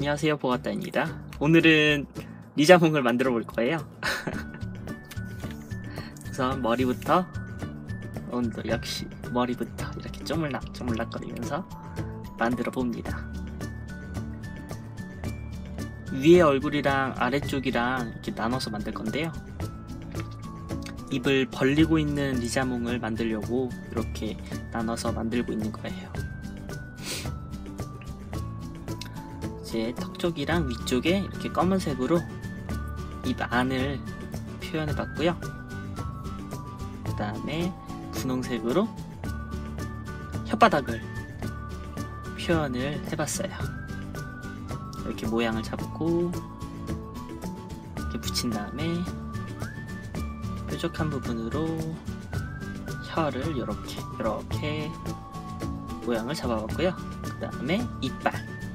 안녕하세요, 보아따입니다. 오늘은 리자몽을 만들어 볼 거예요. 우선 머리부터, 오늘도 역시 머리부터 이렇게 쪼물락쪼물락거리면서 만들어 봅니다. 위에 얼굴이랑 아래쪽이랑 이렇게 나눠서 만들 건데요. 입을 벌리고 있는 리자몽을 만들려고 이렇게 나눠서 만들고 있는 거예요. 이제 턱 쪽이랑 위쪽에 이렇게 검은색으로 입 안을 표현해 봤고요. 그 다음에 분홍색으로 혓바닥을 표현을 해봤어요. 이렇게 모양을 잡고 이렇게 붙인 다음에 뾰족한 부분으로 혀를 이렇게 모양을 잡아봤고요. 그 다음에 이빨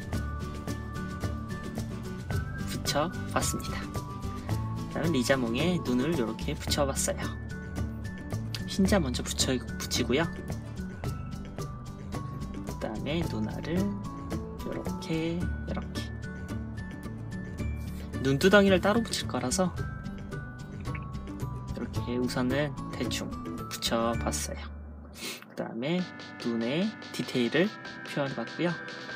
붙여봤습니다. 그 다음에 리자몽에 눈을 이렇게 붙여봤어요. 흰자 먼저 붙이고요. 그 다음에 눈알을 이렇게 눈두덩이를 따로 붙일 거라서 이렇게 우선은 대충 붙여봤어요. 그 다음에 눈의 디테일을 표현해봤고요.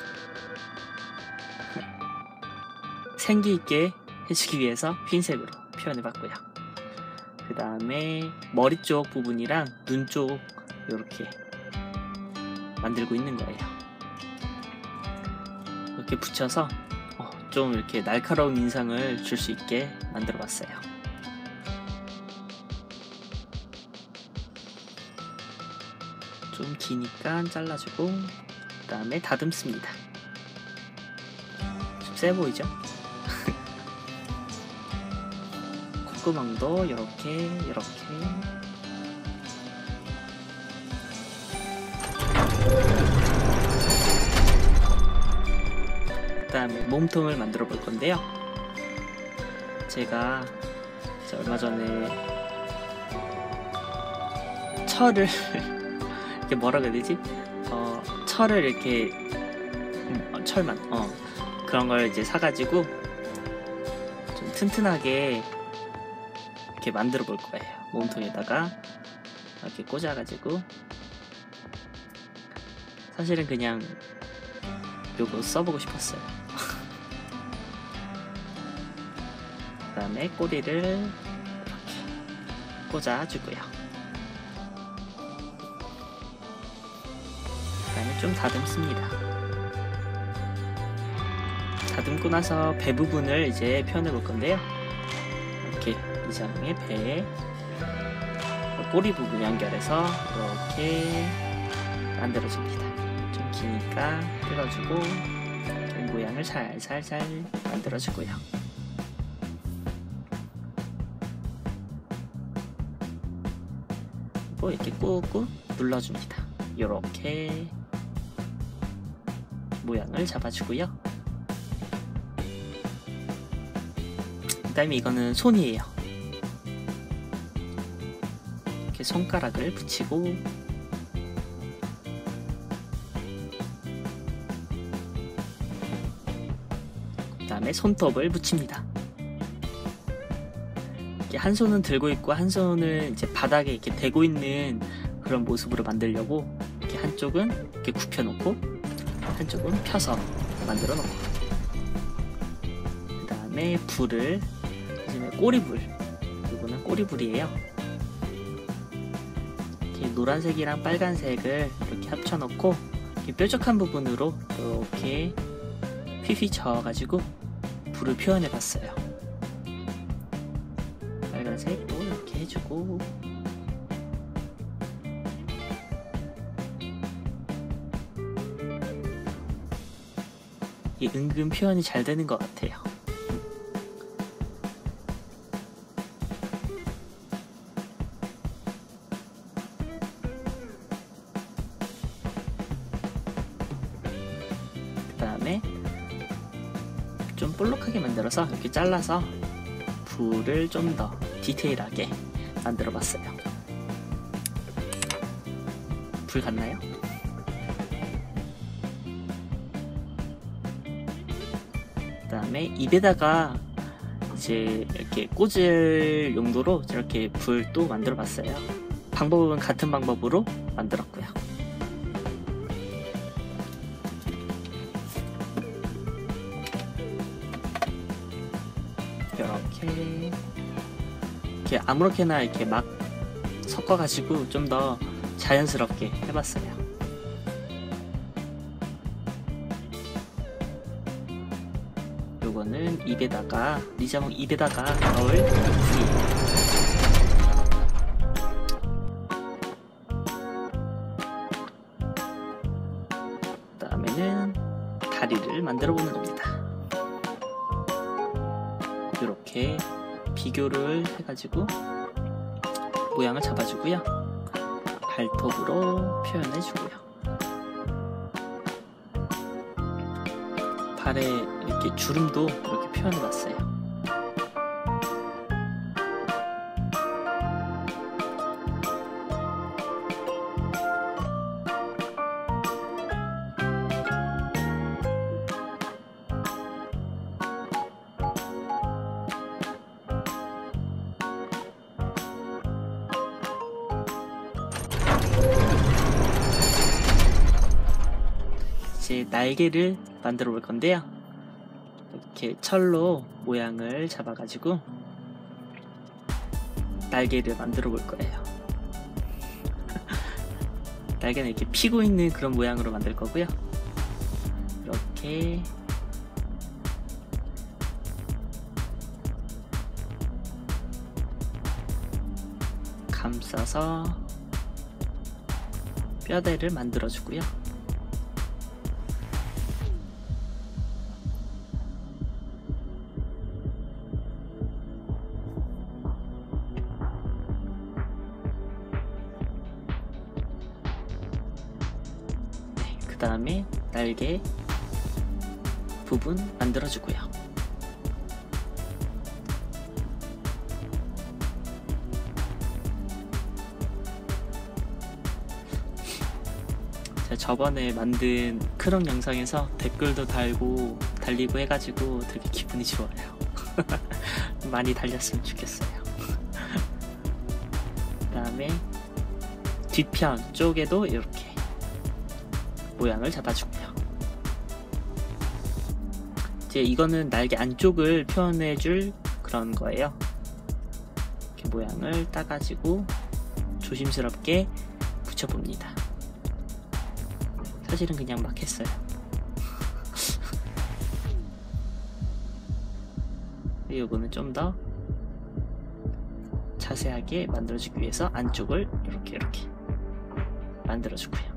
생기있게 해주기 위해서 흰색으로 표현해봤고요. 그 다음에 머리 쪽 부분이랑 눈 쪽 이렇게 만들고 있는 거예요. 이렇게 붙여서 좀 이렇게 날카로운 인상을 줄 수 있게 만들어 봤어요. 좀 기니까 잘라주고 그 다음에 다듬습니다. 좀 세 보이죠? 콧구멍도 이렇게 그 다음에 몸통을 만들어 볼 건데요. 제가 얼마 전에 철을 이게 뭐라고 해야 되지? 철을 이렇게 철만 그런 걸 이제 사가지고 좀 튼튼하게 이렇게 만들어 볼 거예요. 몸통에다가 이렇게 꽂아가지고 사실은 그냥 요거 써보고 싶었어요. 그 다음에 꼬리를 이렇게 꽂아주고요. 그 다음에 좀 다듬습니다. 다듬고 나서 배 부분을 이제 표현해 볼 건데요. 이렇게 리자몽의 배에 꼬리 부분 연결해서 이렇게 만들어줍니다. 좀 기니까 뜯어주고 모양을 살살 만들어주고요. 또 이렇게 꾹꾹 눌러줍니다. 이렇게 모양을 잡아주고요. 그 다음에 이거는 손이에요. 이렇게 손가락을 붙이고 그 다음에 손톱을 붙입니다. 이렇게 한 손은 들고 있고 한 손은 이제 바닥에 이렇게 대고 있는 그런 모습으로 만들려고 이렇게 한쪽은 이렇게 굽혀 놓고 한쪽은 펴서 만들어 놓고 그 다음에 불을 꼬리불, 이거는 꼬리불이에요. 이렇게 노란색이랑 빨간색을 이렇게 합쳐놓고 이렇게 뾰족한 부분으로 이렇게 휘휘 저어가지고 불을 표현해봤어요. 빨간색도 이렇게 해주고 이게 은근 표현이 잘 되는 것 같아요. 그 다음에 좀 볼록하게 만들어서 이렇게 잘라서 불을 좀 더 디테일하게 만들어 봤어요. 불 같나요? 다음에 입에다가 이제 이렇게 꽂을 용도로 이렇게 불도 만들어 봤어요. 방법은 같은 방법으로 만들었고요. 이렇게 아무렇게나 이렇게 막 섞어가지고 좀 더 자연스럽게 해봤어요. 요거는 입에다가 리자몽 입에다가 넣을 불이에요. 다음에는 다리를 만들어 보는 겁니다. 이렇게 비교를 해가지고 모양을 잡아주고요. 발톱으로 표현해주고요. 발에 이렇게 주름도 이렇게 표현해봤어요. 이제 날개를 만들어 볼 건데요. 이렇게 철로 모양을 잡아가지고 날개를 만들어 볼 거예요. 날개는 이렇게 피고 있는 그런 모양으로 만들 거고요. 이렇게 감싸서 뼈대를 만들어 주고요. 그 다음에 날개 부분 만들어 주고요. 제가 저번에 만든 크롱 영상에서 댓글도 달리고 해가지고 되게 기분이 좋아요. 많이 달렸으면 좋겠어요. 그 다음에 뒤편 쪽에도 이렇게 모양을 잡아주고요. 이제 이거는 날개 안쪽을 표현해줄 그런 거예요. 이렇게 모양을 따가지고 조심스럽게 붙여봅니다. 사실은 그냥 막 했어요. 이거는 좀 더 자세하게 만들어주기 위해서 안쪽을 이렇게 만들어주고요.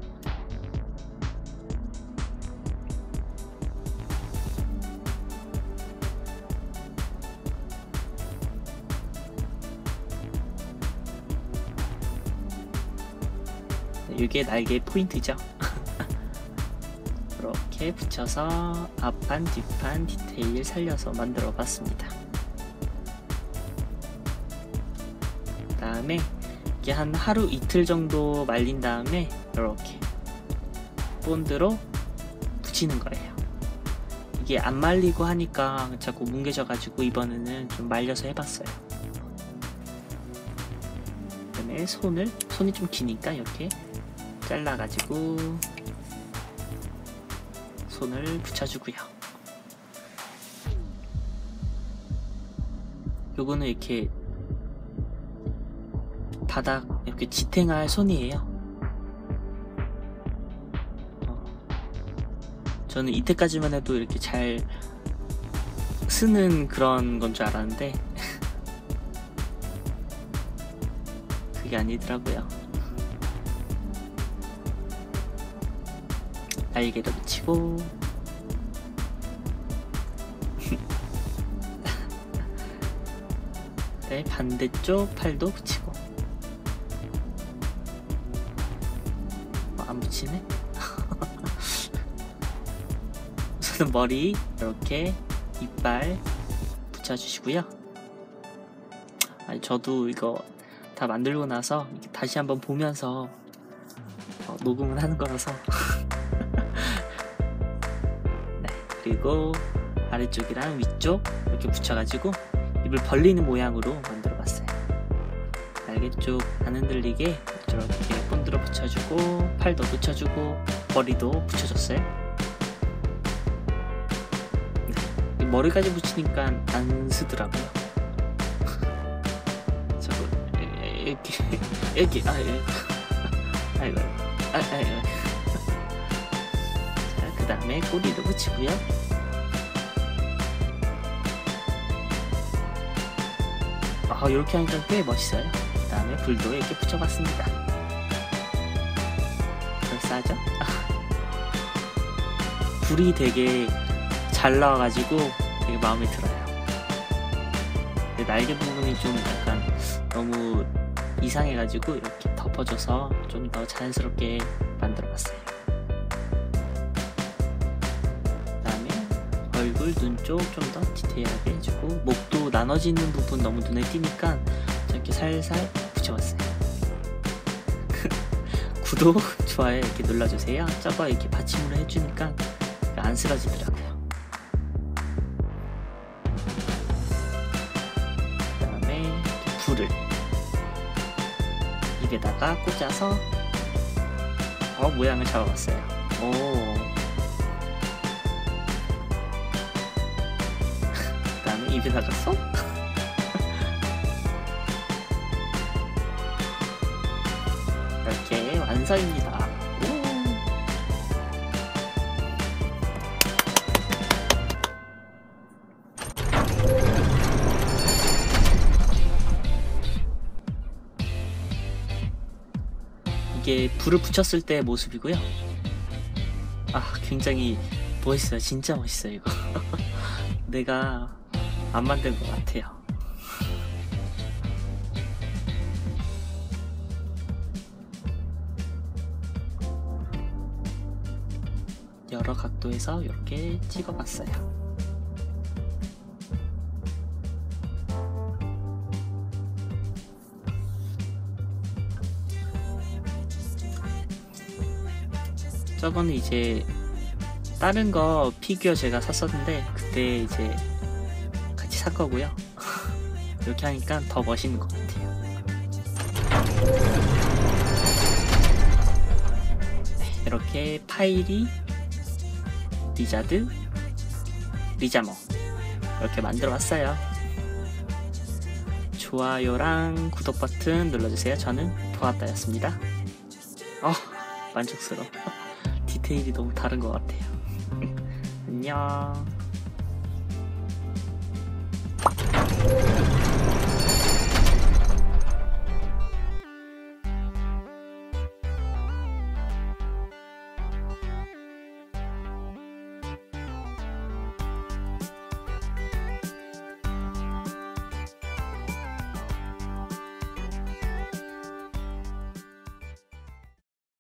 이게 날개의 포인트죠. 이렇게 붙여서 앞판 뒷판 디테일 살려서 만들어 봤습니다. 그 다음에 이게 한 하루 이틀 정도 말린 다음에 이렇게 본드로 붙이는 거예요. 이게 안 말리고 하니까 자꾸 뭉개져 가지고 이번에는 좀 말려서 해봤어요. 그다음에 손이 좀 기니까 이렇게 잘라가지고 손을 붙여주고요. 요거는 이렇게 바닥 이렇게 지탱할 손이에요. 저는 이때까지만 해도 이렇게 잘 쓰는 그런 건 줄 알았는데 그게 아니더라고요. 날개를 붙이고 네, 반대쪽 팔도 붙이고 안 붙이네? 우선은 머리 이렇게 이빨 붙여주시고요. 아니, 저도 이거 다 만들고 나서 다시 한번 보면서 녹음을 하는 거라서 네, 그리고 아래쪽이랑 위쪽 이렇게 붙여가지고 입을 벌리는 모양으로 만들어봤어요. 날개 쪽 안 흔들리게 이렇게 본드로 붙여주고 팔도 붙여주고 머리도 붙여줬어요. 네, 머리까지 붙이니까 안 쓰더라고요. 자꾸 이렇게 아이고 자, 그 다음에 꼬리도 붙이고요. 이렇게 하니까 꽤 멋있어요. 그 다음에 불도 이렇게 붙여봤습니다. 그럴싸하죠? 불이 되게 잘 나와가지고 되게 마음에 들어요. 근데 날개 부분이 좀 약간 너무 이상해가지고 이렇게 덮어줘서 좀 더 자연스럽게 만들어봤어요. 그 다음에 얼굴, 눈 쪽 좀 더 디테일하게 해주고 목도 나눠지는 부분 너무 눈에 띄니까 이렇게 살살 붙여봤어요. 구독, 좋아요 이렇게 눌러주세요. 저거 이렇게 받침으로 해주니까 안 쓰러지더라고요. 그 다음에 이렇게 불을 입에다가 꽂아서 모양을 잡아봤어요. 그 다음에 입에다가 쏙 이렇게 완성입니다. 이게 불을 붙였을 때 모습이고요. 굉장히 멋있어요. 진짜 멋있어요 이거. 내가 안 만든 것 같아요. 여러 각도에서 이렇게 찍어봤어요. 저거는 이제 다른 거 피규어 제가 샀었는데 그때 이제 같이 살 거고요. 이렇게 하니까 더 멋있는 것 같아요. 이렇게 파이리, 리자드, 리자머 이렇게 만들어 봤어요. 좋아요랑 구독 버튼 눌러주세요. 저는 보았다였습니다. 만족스러워. 디테일이 너무 다른 것 같아요. 안녕.